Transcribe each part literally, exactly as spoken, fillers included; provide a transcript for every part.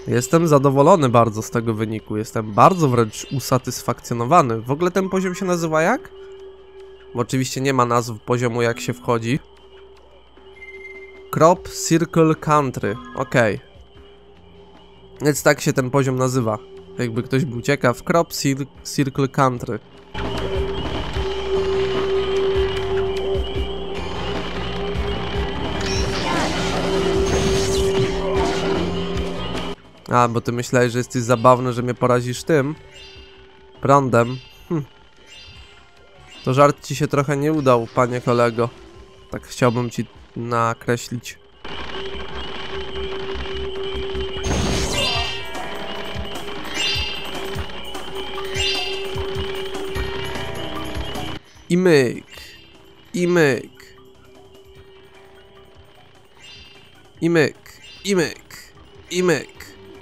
Jestem zadowolony bardzo z tego wyniku. Jestem bardzo wręcz usatysfakcjonowany. W ogóle ten poziom się nazywa jak? Bo oczywiście nie ma nazw poziomu, jak się wchodzi. Crop Circle Country. Okej. Okay. Więc tak się ten poziom nazywa. Jakby ktoś był ciekaw. Crop Cir Circle Country. A, bo ty myślałeś, że jesteś zabawny, że mnie porazisz tym prądem. Hm. To żart ci się trochę nie udał, panie kolego. Tak chciałbym ci nakreślić. I myk. I myk. I myk. I myk. I myk.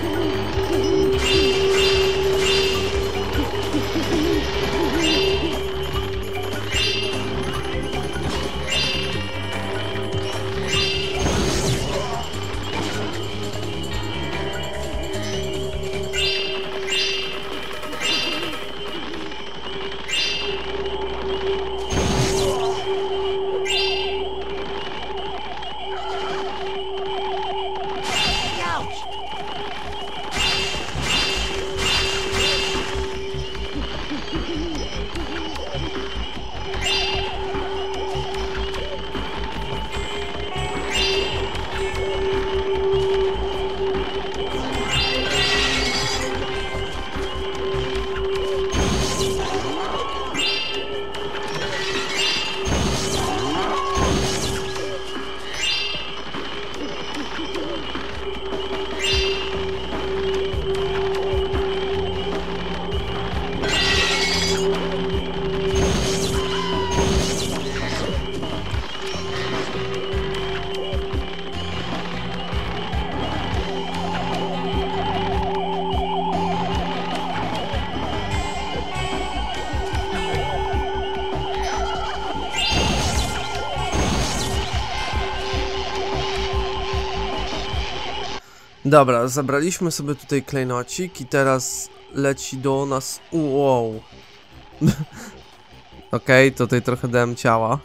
Dobra, zabraliśmy sobie tutaj klejnocik i teraz leci do nas... Wow. Okej, okay, tutaj trochę dałem ciała.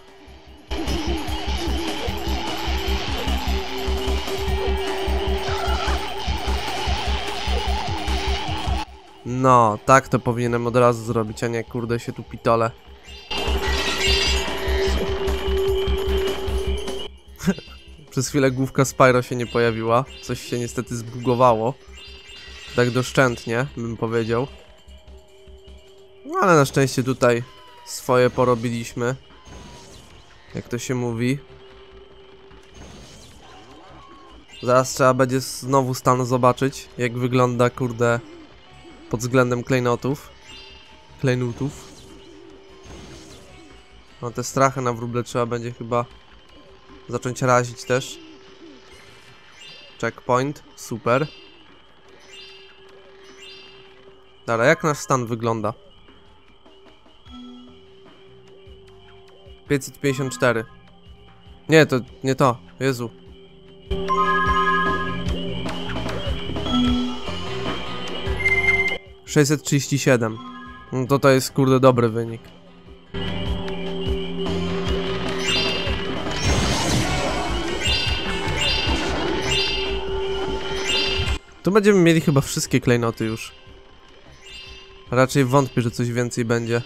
No, tak to powinienem od razu zrobić, a nie kurde się tu pitole. Przez chwilę główka Spyro się nie pojawiła. Coś się niestety zbugowało. Tak doszczętnie, bym powiedział. No ale na szczęście tutaj swoje porobiliśmy. Jak to się mówi. Zaraz trzeba będzie znowu stan zobaczyć, jak wygląda, kurde, pod względem klejnotów. Klejnotów. No te strachy na wróble trzeba będzie chyba zacząć razić też. Checkpoint, super. Dobra, jak nasz stan wygląda? pięćset pięćdziesiąt cztery. Nie, to nie to, Jezu. sześćset trzydzieści siedem. No to to jest kurde dobry wynik. Tu będziemy mieli chyba wszystkie klejnoty już. Raczej wątpię, że coś więcej będzie.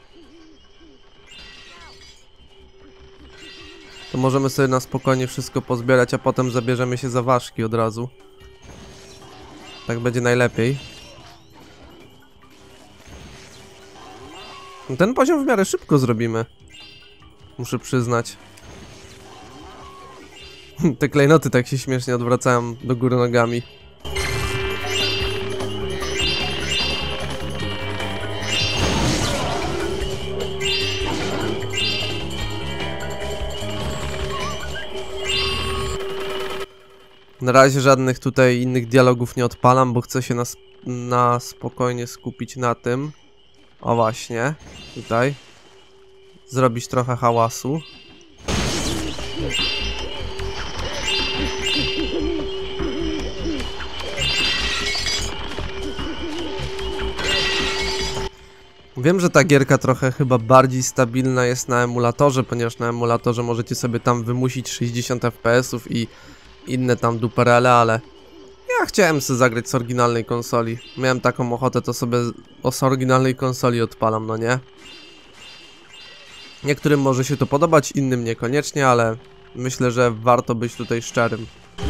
To możemy sobie na spokojnie wszystko pozbierać, a potem zabierzemy się za ważki od razu. Tak będzie najlepiej. Ten poziom w miarę szybko zrobimy. Muszę przyznać. Te klejnoty tak się śmiesznie odwracają do góry nogami. Na razie żadnych tutaj innych dialogów nie odpalam, bo chcę się na, sp na spokojnie skupić na tym. O właśnie, tutaj. Zrobić trochę hałasu. Wiem, że ta gierka trochę chyba bardziej stabilna jest na emulatorze, ponieważ na emulatorze możecie sobie tam wymusić sześćdziesiąt F P S ów i inne tam duperele, ale ja chciałem sobie zagrać z oryginalnej konsoli. Miałem taką ochotę, to sobie z oryginalnej konsoli odpalam, no nie? Niektórym może się to podobać, innym niekoniecznie, ale myślę, że warto być tutaj szczerym.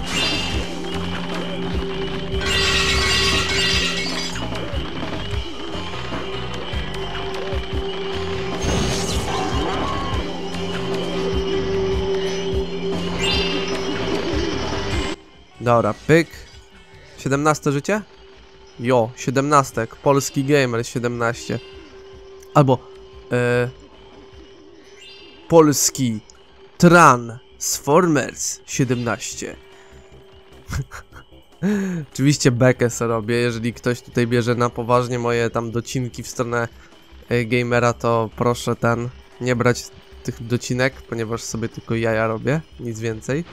Dobra, pyk. siedemnaste życie? Jo, siedemnaste. Polski gamer siedemnaście. Albo e, Polski Transformers siedemnaście. Oczywiście bekę sobie robię. Jeżeli ktoś tutaj bierze na poważnie moje tam docinki w stronę e, gamera, to proszę ten nie brać tych docinek, ponieważ sobie tylko jaja robię, nic więcej.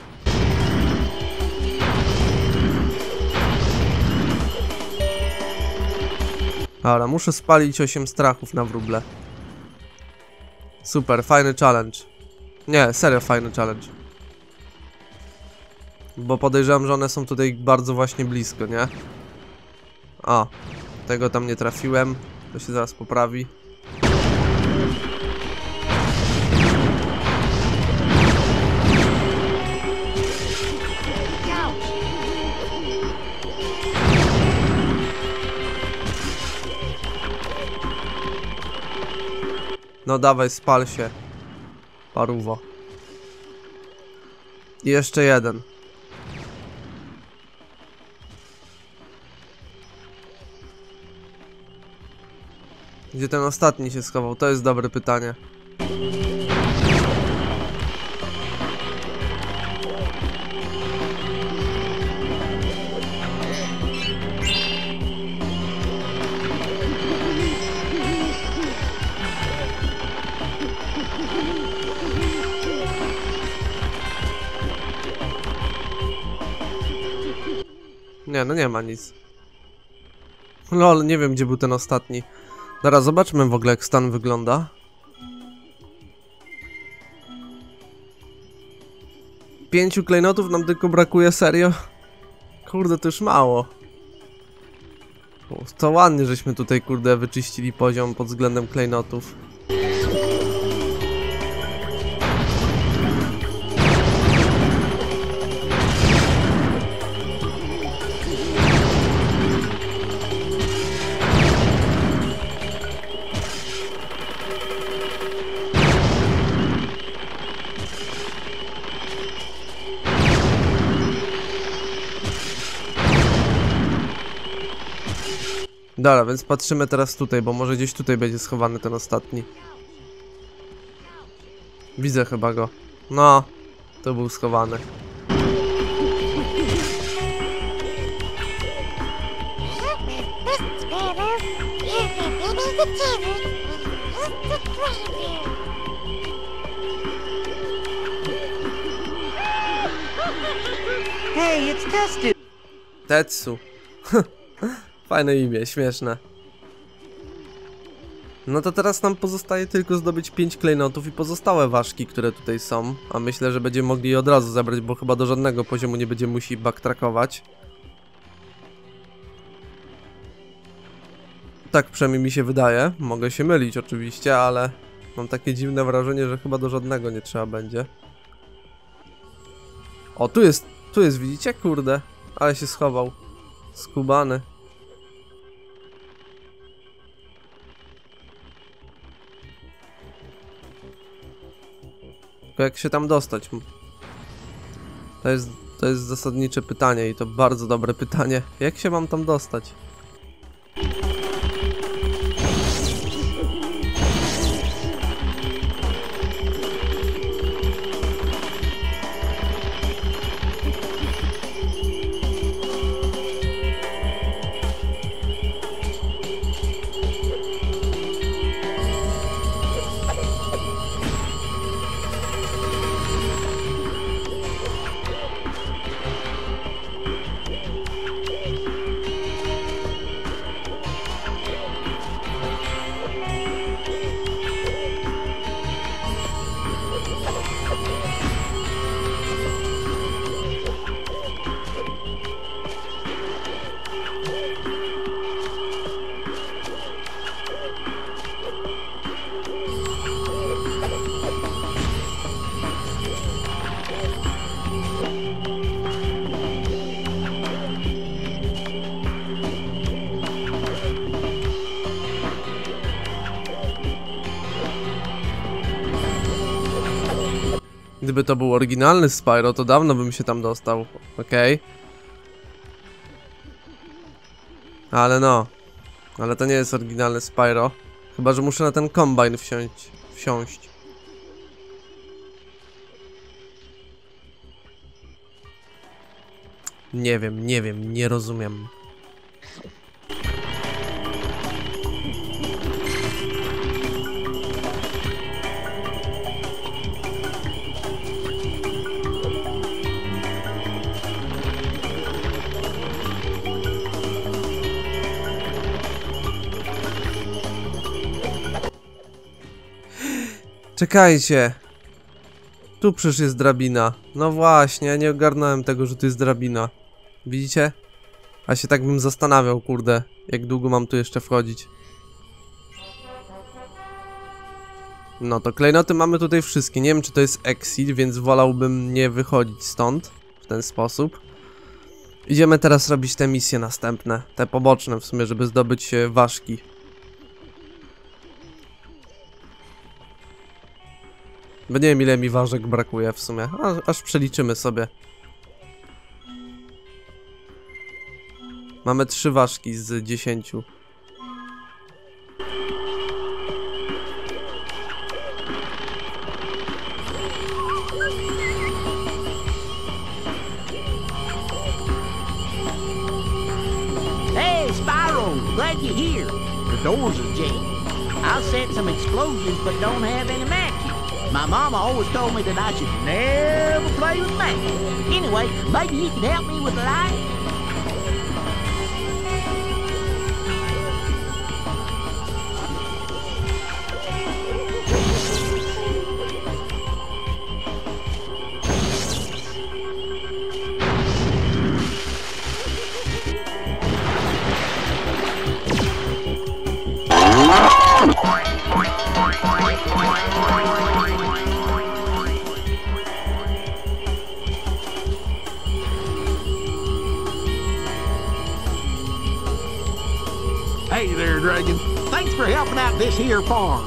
Dobra, muszę spalić osiem strachów na wróble. Super, fajny challenge. Nie, serio fajny challenge. Bo podejrzewam, że one są tutaj bardzo właśnie blisko, nie? A, tego tam nie trafiłem. To się zaraz poprawi. No dawaj, spal się. Paruwo. I jeszcze jeden. Gdzie ten ostatni się schował? To jest dobre pytanie. Nie, no nie ma nic. Lol, nie wiem gdzie był ten ostatni. Zaraz zobaczmy w ogóle jak stan wygląda. Pięciu klejnotów nam tylko brakuje, serio? Kurde, to już mało. To ładnie, żeśmy tutaj, kurde, wyczyścili poziom pod względem klejnotów. Dobra, więc patrzymy teraz tutaj, bo może gdzieś tutaj będzie schowany ten ostatni. Widzę chyba go. No, to był schowany. Hey, it's Tetsu. Tetsu. Fajne imię, śmieszne. No to teraz nam pozostaje tylko zdobyć pięć klejnotów i pozostałe ważki, które tutaj są. A myślę, że będziemy mogli je od razu zabrać, bo chyba do żadnego poziomu nie będziemy musieli backtrackować. Tak przynajmniej mi się wydaje. Mogę się mylić oczywiście, ale mam takie dziwne wrażenie, że chyba do żadnego nie trzeba będzie. O, tu jest, tu jest, widzicie? Kurde, ale się schował. Skubany. Tylko jak się tam dostać? To jest, to jest zasadnicze pytanie i to bardzo dobre pytanie. Jak się mam tam dostać? Gdyby to był oryginalny Spyro, to dawno bym się tam dostał. Okej. Okay. Ale no. Ale to nie jest oryginalny Spyro. Chyba że muszę na ten kombajn wsiąść. Wsiąść. Nie wiem, nie wiem, nie rozumiem. Czekajcie. Tu przecież jest drabina. No właśnie, ja nie ogarnąłem tego, że tu jest drabina. Widzicie? A się tak bym zastanawiał, kurde, jak długo mam tu jeszcze wchodzić. No to klejnoty mamy tutaj wszystkie. Nie wiem, czy to jest exit, więc wolałbym nie wychodzić stąd w ten sposób. Idziemy teraz robić te misje następne. Te poboczne w sumie, żeby zdobyć ważki. Bo nie wiem, ile mi ważek brakuje w sumie. A, aż przeliczymy sobie. Mamy trzy ważki z dziesięciu. Hey, Spyro! Glad you're here. The doors are jammed. I'll set some explosions, but don't have any matches. My mama always told me that I should never play with matches. Anyway, maybe you can help me with the light? Hey there, Dragon. Thanks for helping out this here farm.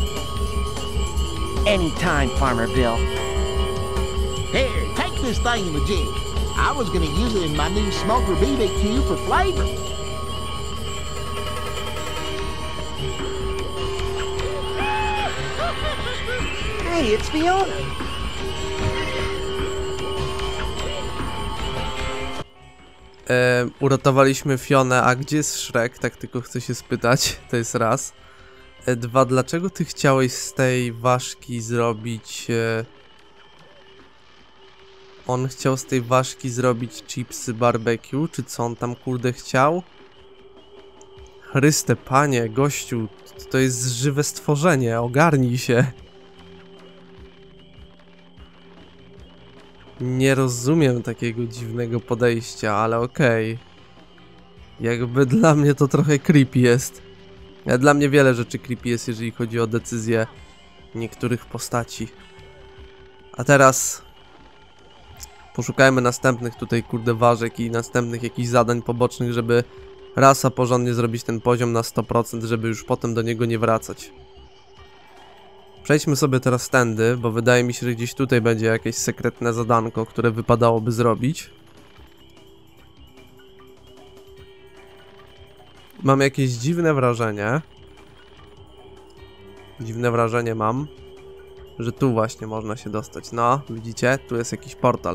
Anytime, Farmer Bill. Here, take this thing in the jig. I was gonna use it in my new smoker B B Q for flavor. Hey, it's Fiona. E, uratowaliśmy Fionę, a gdzie jest Shrek? Tak tylko chcę się spytać, to jest raz. E, dwa, dlaczego ty chciałeś z tej ważki zrobić... E... On chciał z tej ważki zrobić chipsy barbecue, czy co on tam kurde chciał? Chryste, panie, gościu, to jest żywe stworzenie, ogarnij się. Nie rozumiem takiego dziwnego podejścia, ale okej. Okay. Jakby dla mnie to trochę creepy jest. Dla mnie wiele rzeczy creepy jest, jeżeli chodzi o decyzje niektórych postaci. A teraz poszukajmy następnych tutaj kurde ważek i następnych jakichś zadań pobocznych, żeby raz a porządnie zrobić ten poziom na sto procent, żeby już potem do niego nie wracać. Przejdźmy sobie teraz tędy, bo wydaje mi się, że gdzieś tutaj będzie jakieś sekretne zadanko, które wypadałoby zrobić. Mam jakieś dziwne wrażenie. Dziwne wrażenie mam, że tu właśnie można się dostać. No, widzicie? Tu jest jakiś portal.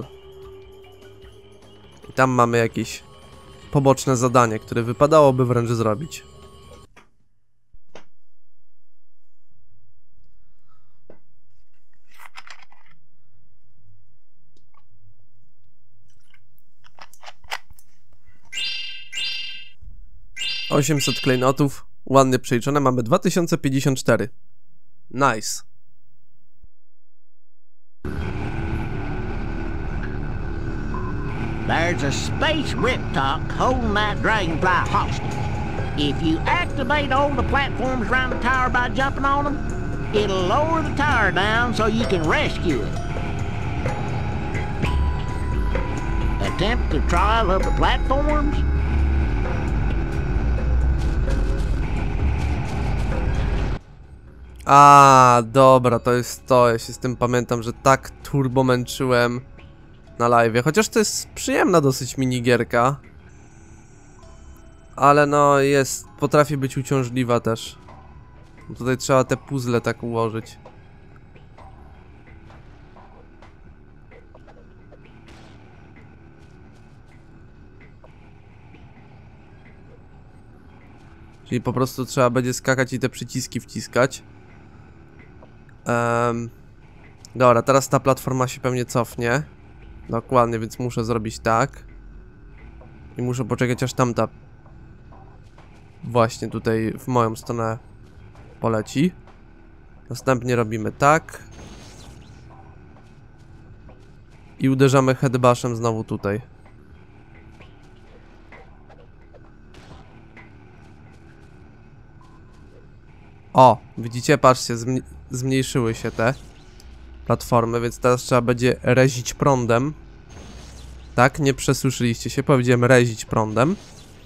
I tam mamy jakieś poboczne zadanie, które wypadałoby wręcz zrobić. osiemset klejnotów, ładnie przeliczone, mamy dwa tysiące pięćdziesiąt cztery. Nice. There's a space riptalk holding that dragonfly hostage. If you activate all the platforms around the tower by jumping on them, it'll lower the tower down so you can rescue it. Attempt the trial of the platforms? A, dobra, to jest to. Ja się z tym pamiętam, że tak turbo męczyłem na live. Chociaż to jest przyjemna dosyć minigierka. Ale no jest, potrafi być uciążliwa też. Tutaj trzeba te puzzle tak ułożyć. Czyli po prostu trzeba będzie skakać i te przyciski wciskać. Um, dobra, teraz ta platforma się pewnie cofnie. Dokładnie, więc muszę zrobić tak. I muszę poczekać, aż tamta właśnie tutaj w moją stronę poleci. Następnie robimy tak. I uderzamy headbashem znowu tutaj. O, widzicie? Patrzcie, zm zmniejszyły się te platformy, więc teraz trzeba będzie rezić prądem. Tak, nie przesłyszeliście się, powiedziałem rezić prądem.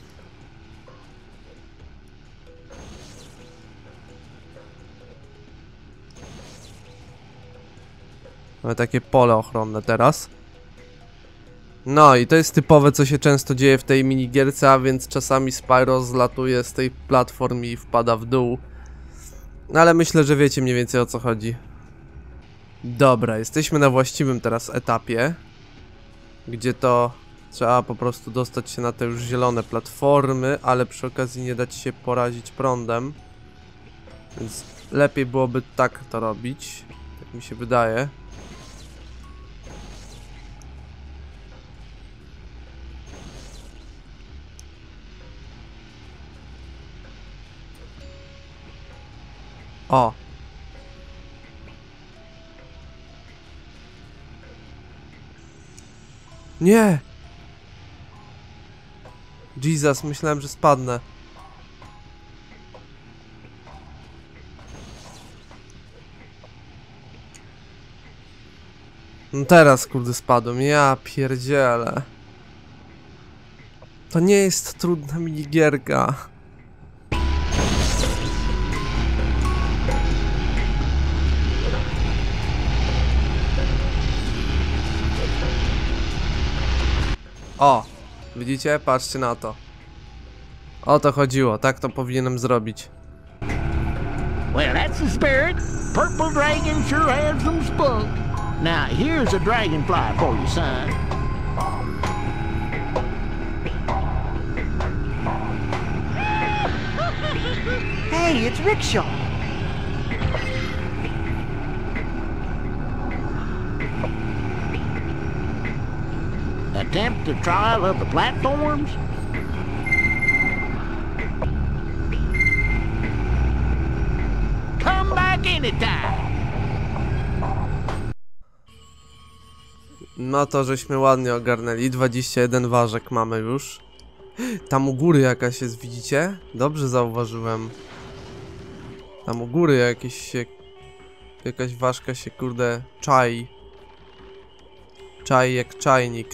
Mamy takie pole ochronne teraz. No i to jest typowe, co się często dzieje w tej minigierce, a więc czasami Spyro zlatuje z tej platformy i wpada w dół. No ale myślę, że wiecie mniej więcej o co chodzi. Dobra, jesteśmy na właściwym teraz etapie, gdzie to trzeba po prostu dostać się na te już zielone platformy, ale przy okazji nie dać się porazić prądem. Więc lepiej byłoby tak to robić, tak mi się wydaje. O! Nie! Jesus, myślałem, że spadnę. No teraz, kurde, spadłem. Ja pierdzielę. To nie jest trudna minigierka. O, widzicie? Patrzcie na to. O to chodziło, tak to powinienem zrobić. Well, that's the spirit. Purple dragon sure has some spunk. Now, here's a dragonfly for you, son. Hey, it's Rickshaw. Attempt the trial of the platforms? Come back anytime. No to żeśmy ładnie ogarnęli. dwadzieścia jeden ważek mamy już. Tam u góry jakaś jest, widzicie? Dobrze zauważyłem. Tam u góry jakieś się... Jakaś ważka się, kurde, czai. Czai jak czajnik.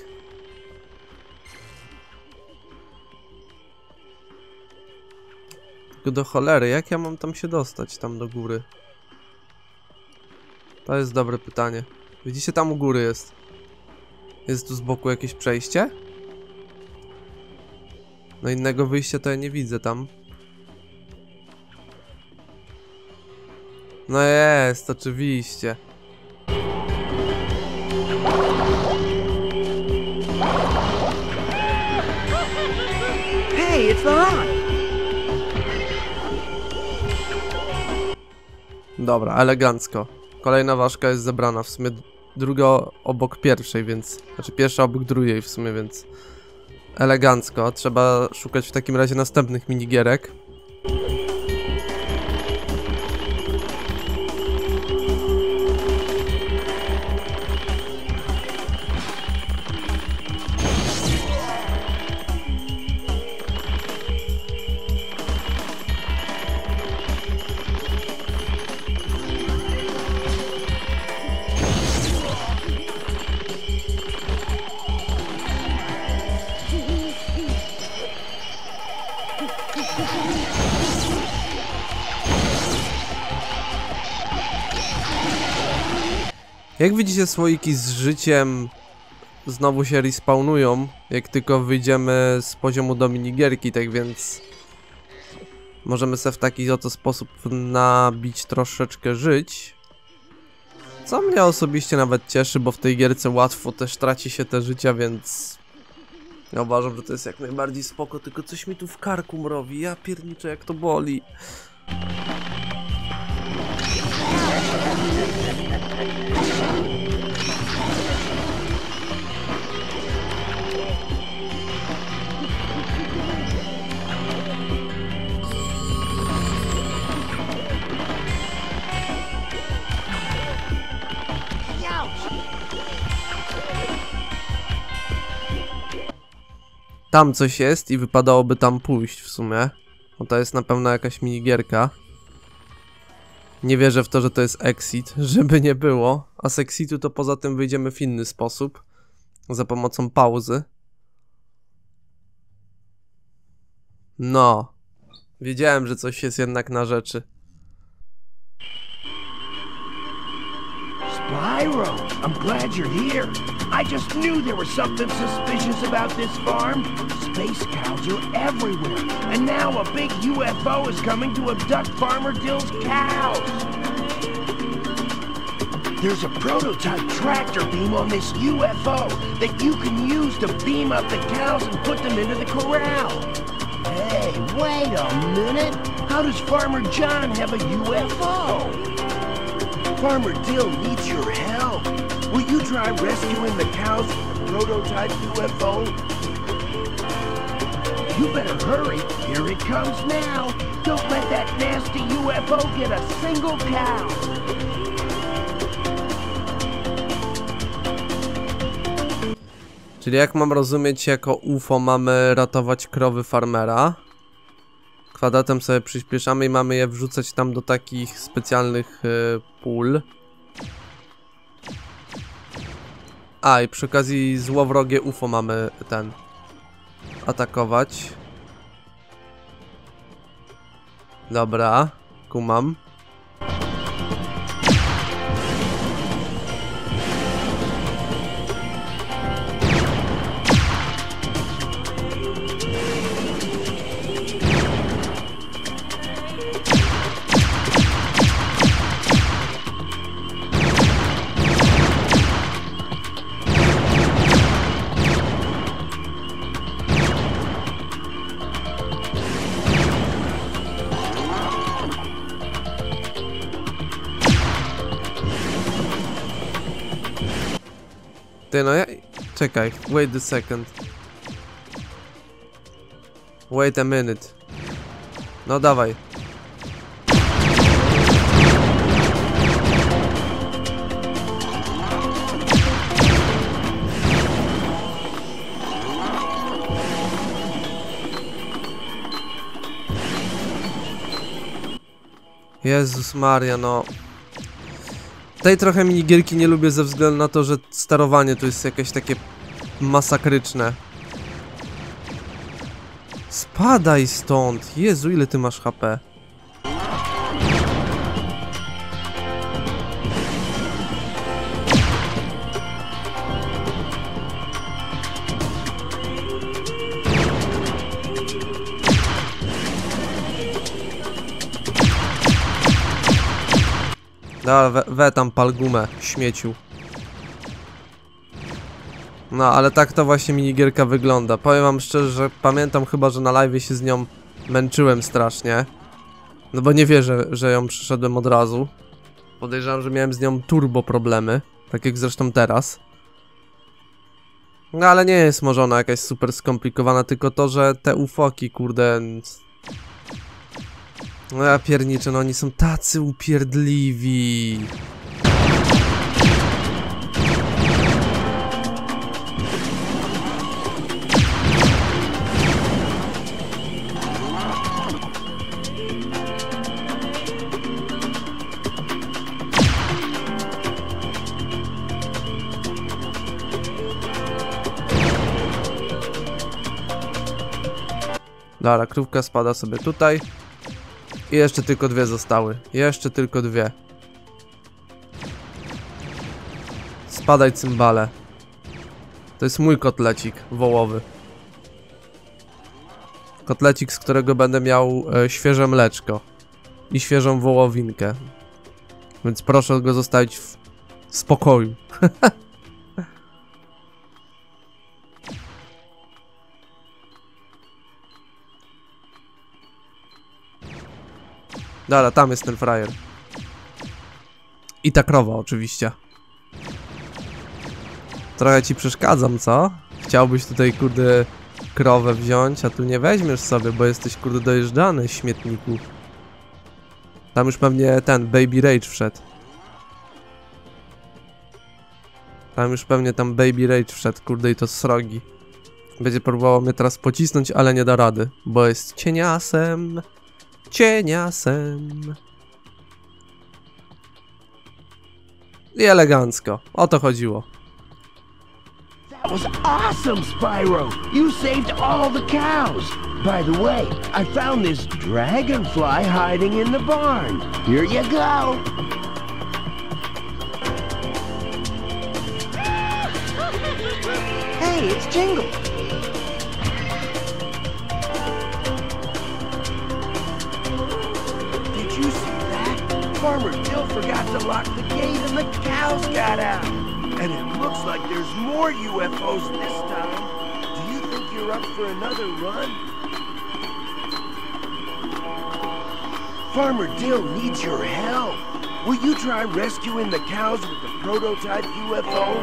Tylko do cholery, jak ja mam tam się dostać, tam do góry? To jest dobre pytanie. Widzicie, tam u góry jest. Jest tu z boku jakieś przejście? No innego wyjścia to ja nie widzę tam. No jest, oczywiście. Hey, it's the rock. Dobra, elegancko. Kolejna ważka jest zebrana, w sumie druga obok pierwszej, więc... Znaczy pierwsza obok drugiej w sumie, więc... Elegancko. Trzeba szukać w takim razie następnych minigierek. Jak widzicie, słoiki z życiem znowu się respawnują, jak tylko wyjdziemy z poziomu do minigierki, tak więc możemy sobie w taki oto sposób nabić troszeczkę żyć. Co mnie osobiście nawet cieszy, bo w tej gierce łatwo też traci się te życia, więc ja uważam, że to jest jak najbardziej spoko, tylko coś mi tu w karku mrowi, ja pierniczę, jak to boli. Tam coś jest i wypadałoby tam pójść w sumie. Bo to jest na pewno jakaś minigierka. Nie wierzę w to, że to jest exit, żeby nie było. A z exitu to poza tym wyjdziemy w inny sposób. Za pomocą pauzy. No. Wiedziałem, że coś jest jednak na rzeczy. Spyro, I'm glad you're here. I just knew there was something suspicious about this farm. Space cows are everywhere, and now a big U F O is coming to abduct Farmer Dill's cows. There's a prototype tractor beam on this U F O that you can use to beam up the cows and put them into the corral. Hey, wait a minute. How does Farmer John have a U F O? Farmer Dill needs your help. Will you try rescuing the cows from the prototype U F O? You better hurry. Here it comes now. Don't let that nasty U F O get a single cow. Czyli jak mam rozumieć, jako U F O mamy ratować krowy farmera. Kwadratem sobie przyspieszamy i mamy je wrzucać tam do takich specjalnych y, pól. A, i przy okazji złowrogie U F O mamy ten atakować. Dobra, kumam. Ty, no ja... Czekaj, wait a second. Wait a minute. No dawaj. Jezus Maria, no... Tej trochę minigierki nie lubię ze względu na to, że sterowanie to jest jakieś takie masakryczne. Spadaj stąd! Jezu, ile ty masz H P? Dobra, we, we tam pal gumę, śmieciu. No, ale tak to właśnie minigierka wygląda. Powiem wam szczerze, że pamiętam chyba, że na live się z nią męczyłem strasznie. No bo nie wierzę, że ją przyszedłem od razu. Podejrzewam, że miałem z nią turbo problemy. Tak jak zresztą teraz. No ale nie jest może ona jakaś super skomplikowana, tylko to, że te ufoki, kurde... No ja pierniczę, no oni są tacy upierdliwi. Dobra, krówka spada sobie tutaj. I jeszcze tylko dwie zostały. Jeszcze tylko dwie. Spadaj, cymbale. To jest mój kotlecik wołowy. Kotlecik, z którego będę miał e, świeże mleczko. I świeżą wołowinkę. Więc proszę go zostawić w spokoju. Dobra, tam jest ten frajer. I ta krowa oczywiście. Trochę ci przeszkadzam, co? Chciałbyś tutaj, kurde, krowę wziąć, a tu nie weźmiesz sobie, bo jesteś, kurde, dojeżdżany, śmietniku. Tam już pewnie ten Baby Rage wszedł. Tam już pewnie tam Baby Rage wszedł, kurde, i to srogi. Będzie próbował mnie teraz pocisnąć, ale nie da rady, bo jest cieniasem. Cieniasem. I elegancko. O to chodziło. That was awesome, Spyro! You saved all the cows! By the way, I found this dragonfly hiding in the barn. Here you go! Hey, it's Jingle. Did you see that? Farmer Dill forgot to lock the gate and the cows got out. And it looks like there's more U F Os this time. Do you think you're up for another run? Farmer Dill needs your help. Will you try rescuing the cows with the prototype U F O?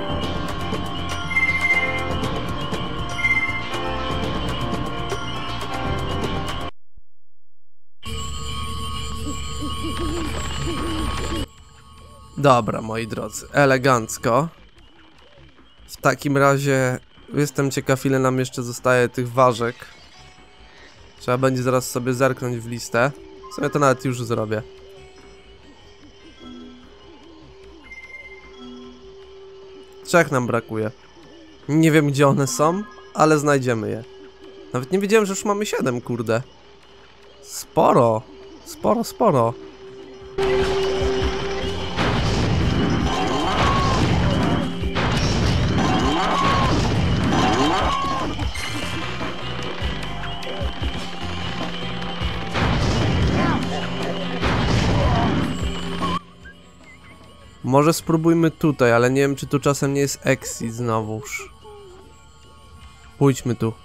Dobra, moi drodzy, elegancko. W takim razie jestem ciekaw, ile nam jeszcze zostaje tych ważek. Trzeba będzie zaraz sobie zerknąć w listę. W sumie to nawet już zrobię. Trzech nam brakuje. Nie wiem, gdzie one są, ale znajdziemy je. Nawet nie wiedziałem, że już mamy siedem, kurde. Sporo. Sporo, sporo. Może spróbujmy tutaj, ale nie wiem, czy tu czasem nie jest exit znowuż. Pójdźmy tu.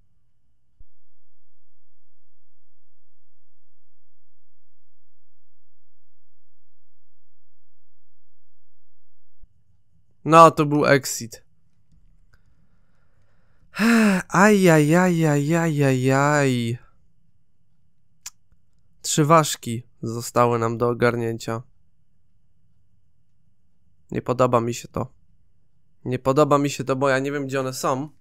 No, to był exit. Ajajajajajajaj. Trzy ważki zostały nam do ogarnięcia. Nie podoba mi się to. Nie podoba mi się to, bo ja nie wiem, gdzie one są.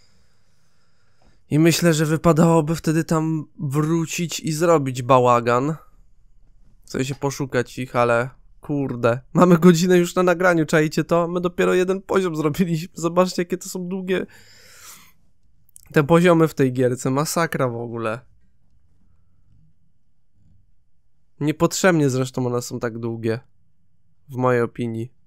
I myślę, że wypadałoby wtedy tam wrócić i zrobić bałagan. Chcę się poszukać ich, ale kurde. Mamy godzinę już na nagraniu, czajcie to? My dopiero jeden poziom zrobiliśmy. Zobaczcie, jakie to są długie te poziomy w tej gierce. Masakra w ogóle. Niepotrzebnie zresztą one są tak długie. W mojej opinii.